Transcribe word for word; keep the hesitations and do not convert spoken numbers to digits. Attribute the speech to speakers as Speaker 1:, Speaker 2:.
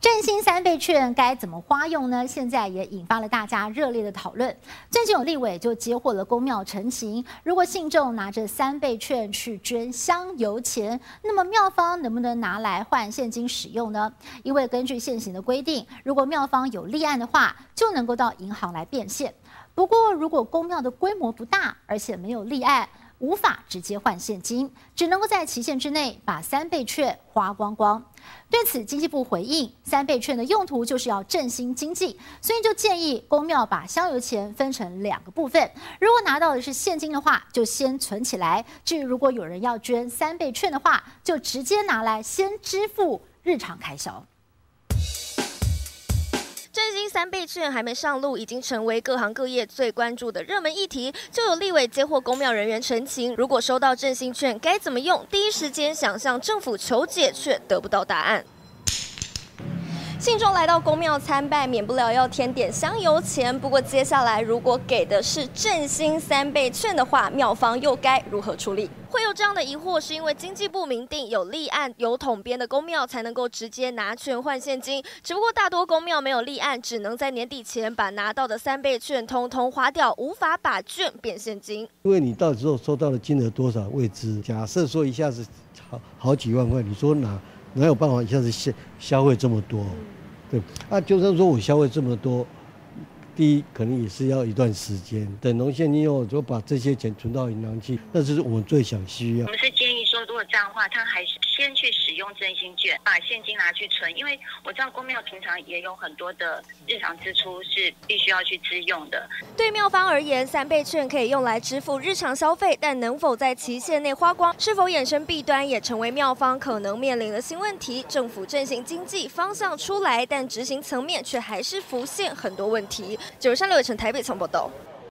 Speaker 1: 振兴三倍券该怎么花用呢？现在也引发了大家热烈的讨论。最近有立委就接获了公庙陈情，如果信众拿着三倍券去捐香油钱，那么庙方能不能拿来换现金使用呢？因为根据现行的规定，如果庙方有立案的话，就能够到银行来变现。不过，如果公庙的规模不大，而且没有立案，无法直接换现金，只能够在期限之内把三倍券花光光。对此，经济部回应，三倍券的用途就是要振兴经济，所以就建议公庙把香油钱分成两个部分。如果拿到的是现金的话，就先存起来；至于如果有人要捐三倍券的话，就直接拿来先支付日常开销。
Speaker 2: 振兴三倍券还没上路，已经成为各行各业最关注的热门议题。就有立委接获公庙人员陈情，如果收到振兴券该怎么用？第一时间想向政府求解，却得不到答案。信众来到公庙参拜，免不了要添点香油钱。不过接下来如果给的是振兴三倍券的话，庙方又该如何处理？会有这样的疑惑，是因为经济部明定有立案、有统编的公庙才能够直接拿券换现金。只不过大多公庙没有立案，只能在年底前把拿到的三倍券通通花掉，无法把券变现金。
Speaker 3: 因为你到时候收到的金额多少未知，假设说一下子好好几万块，你说哪哪有办法一下子消消费这么多？对，啊，就算说我消费这么多，第一可能也是要一段时间，等浓现金后就把这些钱存到银行去，那是我们最想需要。
Speaker 4: 我们是建议说，如果这样的话，他还是先去使用振兴券，把现金拿去存，因为我知道公庙平常也有很多的日常支出是必须要去支用的。
Speaker 2: 对庙方而言，三倍券可以用来支付日常消费，但能否在期限内花光，是否衍生弊端，也成为庙方可能面临的新问题。政府振兴经济方向出来，但执行层面却还是浮现很多问题。九三六伟成台北曾报道。